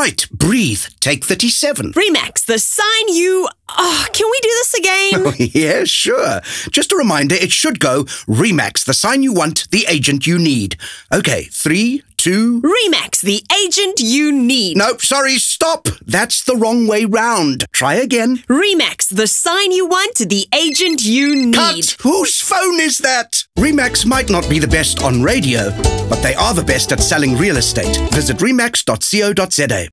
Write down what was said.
Right, breathe. Take 37. Remax, the sign you... Oh, can we do this again? Oh, yeah, sure. Just a reminder, it should go Remax, the sign you want, the agent you need. Okay, 3, 2... Remax, the agent you need. No, sorry, stop. That's the wrong way round. Try again. Remax, the sign you want, the agent you need. Cut! Whose phone is that? Remax might not be the best on radio, but they are the best at selling real estate. Visit remax.co.za.